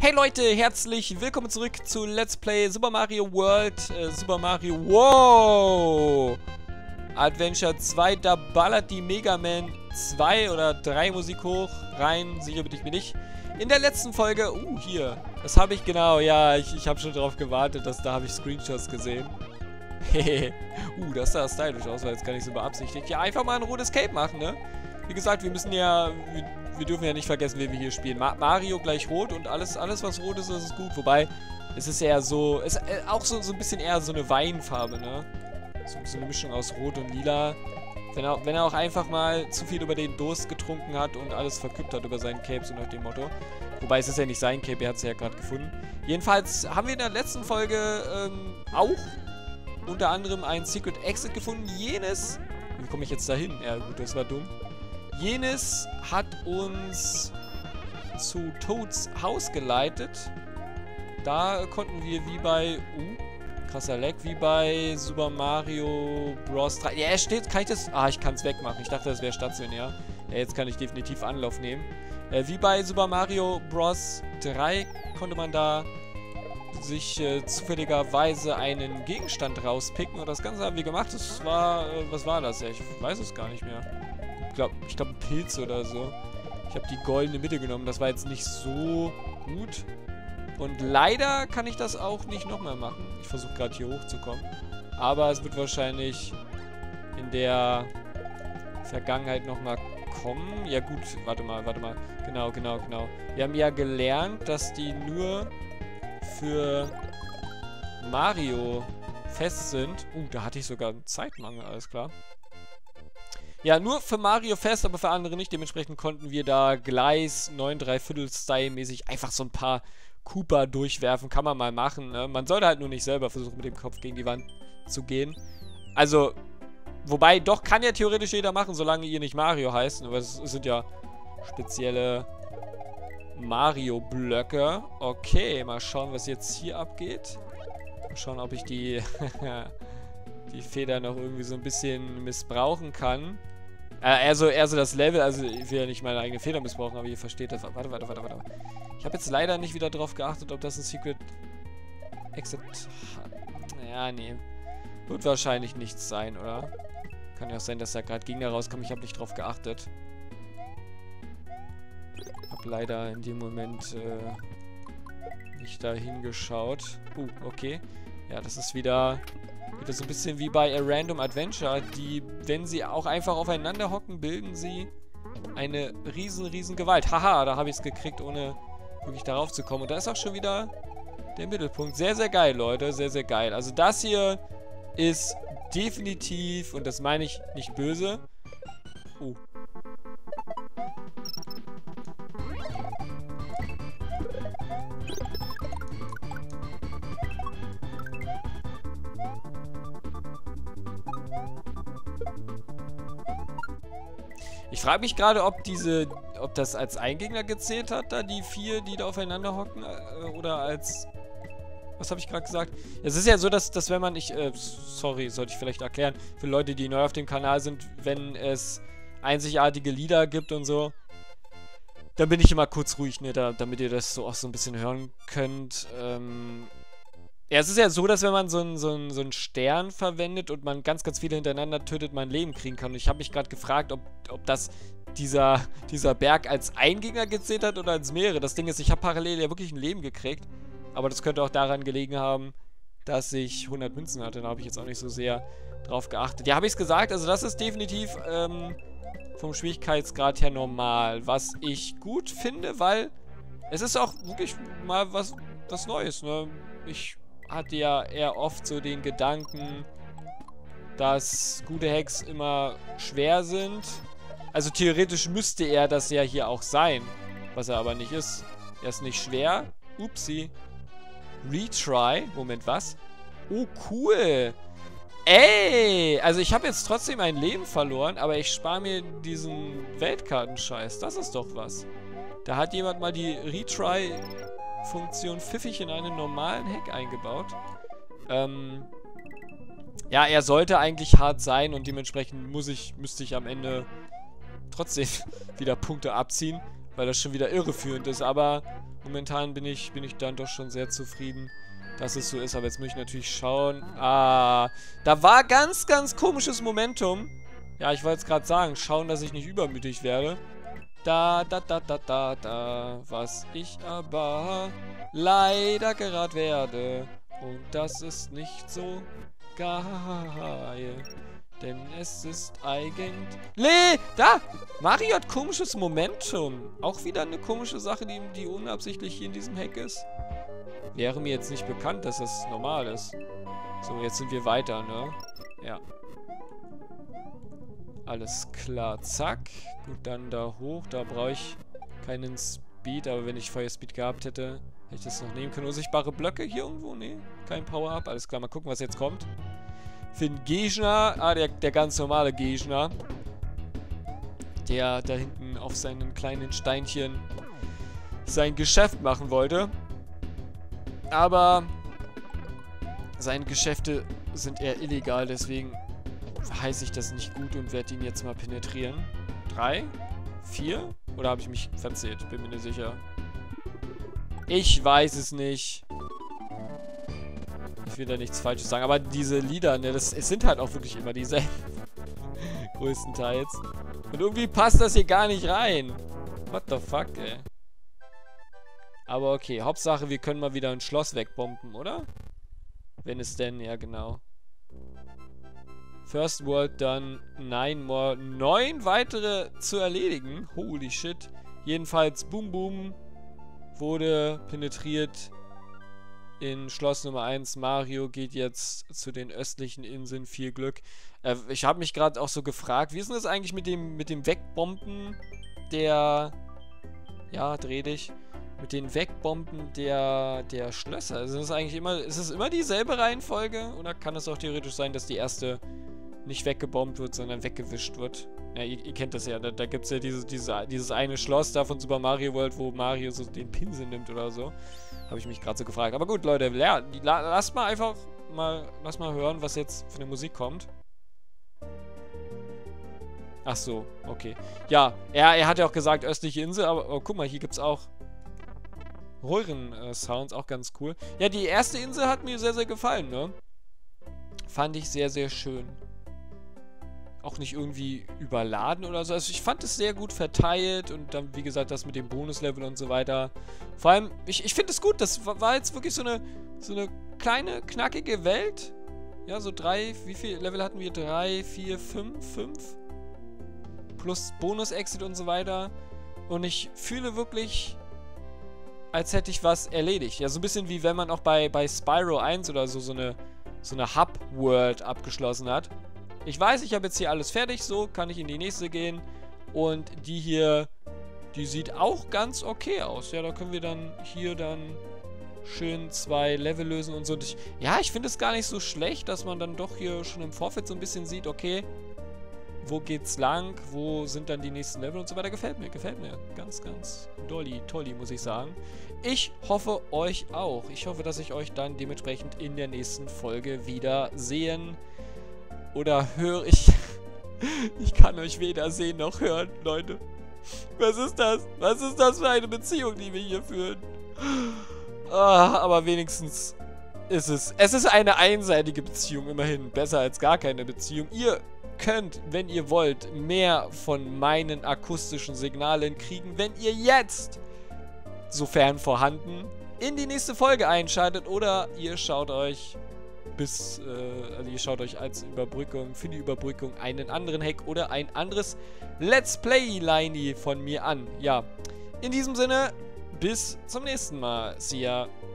Hey Leute, herzlich willkommen zurück zu Let's Play Super Mario World, Super Mario Wow! Adventure 2, da ballert die Mega Man 2 oder 3 Musik hoch, rein, sicher bin ich mir nicht. In der letzten Folge, hier, das habe ich genau, ja, ich habe schon drauf gewartet, da habe ich Screenshots gesehen. Hehe, das sah stylisch aus, war jetzt gar nicht so beabsichtigt. Ja, einfach mal ein rotes Cape machen, ne? Wie gesagt, wir müssen ja, wir dürfen ja nicht vergessen, wie wir hier spielen. Mario gleich rot und alles was rot ist, das ist gut. Wobei, es ist eher so, es ist auch so ein bisschen eher so eine Weinfarbe, ne? So eine Mischung aus rot und lila. Wenn er auch einfach mal zu viel über den Durst getrunken hat und alles verkippt hat über seinen Cape, so nach dem Motto. Wobei, es ist ja nicht sein Cape, er hat es ja gerade gefunden. Jedenfalls haben wir in der letzten Folge auch unter anderem ein Secret Exit gefunden. Jenes, wie komme ich jetzt da hin? Ja gut, das war dumm. Jenes hat uns zu Toads Haus geleitet. Da konnten wir wie bei... krasser Leck, wie bei Super Mario Bros. 3. Ja, er steht... Kann ich das... ich kann es wegmachen. Ich dachte, das wäre stationär. Ja, jetzt kann ich definitiv Anlauf nehmen. Wie bei Super Mario Bros. 3 konnte man da sich zufälligerweise einen Gegenstand rauspicken. Und das Ganze haben wir gemacht. Das war... was war das? Ja, ich weiß es gar nicht mehr. Ich glaube ein Pilz oder so. Ich habe die goldene Mitte genommen. Das war jetzt nicht so gut. Und leider kann ich das auch nicht nochmal machen. Ich versuche gerade hier hochzukommen. Aber es wird wahrscheinlich in der Vergangenheit nochmal kommen. Ja gut, warte mal. Genau. Wir haben ja gelernt, dass die nur für Mario fest sind. Da hatte ich sogar einen Zeitmangel, alles klar. Ja, nur für Mario fest, aber für andere nicht. Dementsprechend konnten wir da Gleis 9 3/4-Style mäßig einfach so ein paar Koopa durchwerfen. Kann man mal machen, ne? Man sollte halt nur nicht selber versuchen, mit dem Kopf gegen die Wand zu gehen. Also, wobei, doch kann ja theoretisch jeder machen, solange ihr nicht Mario heißt. Aber es sind ja spezielle Mario-Blöcke. Okay, mal schauen, was jetzt hier abgeht. Mal schauen, ob ich die... die Feder noch irgendwie so ein bisschen missbrauchen kann. Eher so das Level, also ich will ja nicht meine eigene Feder missbrauchen, aber ihr versteht das. Warte. Ich habe jetzt leider nicht wieder drauf geachtet, ob das ein Secret Exit hat. Ja, nee. Wird wahrscheinlich nichts sein, oder? Kann ja auch sein, dass da gerade Gegner rauskommen. Ich habe nicht drauf geachtet. Hab leider in dem Moment nicht da hingeschaut. Okay. Ja, das ist wieder so ein bisschen wie bei A Random Adventure. Die, wenn sie auch einfach aufeinander hocken, bilden sie eine riesen Gewalt. Haha, da habe ich es gekriegt, ohne wirklich darauf zu kommen. Und da ist auch schon wieder der Mittelpunkt. Sehr, sehr geil, Leute. Sehr, sehr geil. Also das hier ist definitiv, und das meine ich nicht böse. Ich frage mich gerade, ob das als Eingegner gezählt hat, da die 4, die da aufeinander hocken, oder als... Was habe ich gerade gesagt? Es ist ja so, dass wenn man... sorry, sollte ich vielleicht erklären, für Leute, die neu auf dem Kanal sind, wenn es einzigartige Lieder gibt und so, dann bin ich immer kurz ruhig, ne, damit ihr das so auch so ein bisschen hören könnt. Ja, es ist ja so, dass wenn man so einen Stern verwendet und man ganz viele hintereinander tötet, man Leben kriegen kann. Und ich habe mich gerade gefragt, ob das dieser Berg als ein Gegner gezählt hat oder als mehrere. Das Ding ist, ich habe parallel ja wirklich ein Leben gekriegt. Aber das könnte auch daran gelegen haben, dass ich 100 Münzen hatte. Da habe ich jetzt auch nicht so sehr drauf geachtet. Ja, habe ich es gesagt? Also das ist definitiv vom Schwierigkeitsgrad her normal. Was ich gut finde, weil es ist auch wirklich mal was Neues, ne? Ich hatte ja eher oft so den Gedanken, dass gute Hacks immer schwer sind. Also theoretisch müsste er das ja hier auch sein, was er aber nicht ist. Er ist nicht schwer. Upsi. Retry. Moment, was? Oh, cool. Ey, also ich habe jetzt trotzdem ein Leben verloren, aber ich spare mir diesen Weltkartenscheiß. Das ist doch was. Da hat jemand mal die Retry-Funktion pfiffig in einen normalen Hack eingebaut. Ja, er sollte eigentlich hart sein und dementsprechend müsste ich am Ende trotzdem wieder Punkte abziehen, weil das schon wieder irreführend ist. Aber Momentan bin ich dann doch schon sehr zufrieden, dass es so ist. Aber jetzt muss ich natürlich schauen. Ah, da war ganz, ganz komisches Momentum. Ja, ich wollte es gerade sagen. Schauen, dass ich nicht übermütig werde. Da, was ich aber leider gerade werde. Und das ist nicht so geil. Denn es ist eigentlich... Da! Mario hat komisches Momentum. Auch wieder eine komische Sache, die unabsichtlich hier in diesem Hack ist. Wäre mir jetzt nicht bekannt, dass das normal ist. So, jetzt sind wir weiter, ne? Ja. Alles klar, zack. Gut, dann da hoch. Da brauche ich keinen Speed, aber wenn ich Feuerspeed gehabt hätte, hätte ich das noch nehmen können. Unsichtbare Blöcke hier irgendwo? Nee, kein Power-Up. Alles klar, mal gucken, was jetzt kommt. Für den Gegner, der ganz normale Gegner, der da hinten auf seinen kleinen Steinchen sein Geschäft machen wollte. Aber seine Geschäfte sind eher illegal, deswegen heiße ich das nicht gut und werde ihn jetzt mal penetrieren. 3? 4? Oder habe ich mich verzählt? Bin mir nicht sicher. Ich weiß es nicht. Ich will da nichts Falsches sagen, aber diese Lieder, ne, es sind halt auch wirklich immer dieselben. Größtenteils. Und irgendwie passt das hier gar nicht rein. What the fuck, ey. Aber okay, Hauptsache, wir können mal wieder ein Schloss wegbomben, oder? Wenn es denn, ja genau. First World, dann 9 weitere zu erledigen. Holy shit. Jedenfalls, Boom Boom wurde penetriert in Schloss Nummer 1. Mario geht jetzt zu den östlichen Inseln. Viel Glück. Ich habe mich gerade auch so gefragt, wie ist denn das eigentlich mit dem Wegbomben der... Ja, dreh dich. Mit den Wegbomben der Schlösser. Also ist es immer dieselbe Reihenfolge? Oder kann es auch theoretisch sein, dass die erste nicht weggebombt wird, sondern weggewischt wird? Ja, ihr kennt das ja. Da gibt es ja dieses eine Schloss da von Super Mario World, wo Mario so den Pinsel nimmt oder so. Habe ich mich gerade so gefragt. Aber gut, Leute, ja, lasst mal hören, was jetzt für eine Musik kommt. Ach so, okay. Ja, er hat ja auch gesagt, östliche Insel, aber oh, guck mal, hier gibt es auch Röhren-Sounds, auch ganz cool. Ja, die erste Insel hat mir sehr, sehr gefallen, ne? Fand ich sehr, sehr schön. Auch nicht irgendwie überladen oder so. Also ich fand es sehr gut verteilt und dann, wie gesagt, das mit dem Bonuslevel und so weiter. Vor allem, ich finde es gut, das war jetzt wirklich so eine kleine, knackige Welt. Ja, so 3, wie viele Level hatten wir? 3, 4, 5? Plus Bonus-Exit und so weiter. Und ich fühle wirklich, als hätte ich was erledigt. Ja, so ein bisschen wie wenn man auch bei Spyro 1 oder so eine Hub-World abgeschlossen hat. Ich weiß, ich habe jetzt hier alles fertig, so kann ich in die nächste gehen. Und die hier, die sieht auch ganz okay aus. Ja, da können wir dann hier schön 2 Level lösen und so. Und ich finde es gar nicht so schlecht, dass man dann doch hier schon im Vorfeld so ein bisschen sieht, okay, wo geht's lang, wo sind dann die nächsten Level und so weiter. Gefällt mir. Ganz, ganz tolli, muss ich sagen. Ich hoffe, euch auch. Ich hoffe, dass ich euch dann dementsprechend in der nächsten Folge wieder sehen oder höre. Ich kann euch weder sehen noch hören, Leute. Was ist das? Was ist das für eine Beziehung, die wir hier führen? Aber wenigstens ist es ist eine einseitige Beziehung, immerhin. Besser als gar keine Beziehung. Ihr könnt, wenn ihr wollt, mehr von meinen akustischen Signalen kriegen, wenn ihr jetzt, sofern vorhanden, in die nächste Folge einschaltet oder ihr schaut euch als Überbrückung, für die Überbrückung einen anderen Hack oder ein anderes Let's Play-Line von mir an. Ja, in diesem Sinne, bis zum nächsten Mal. See ya.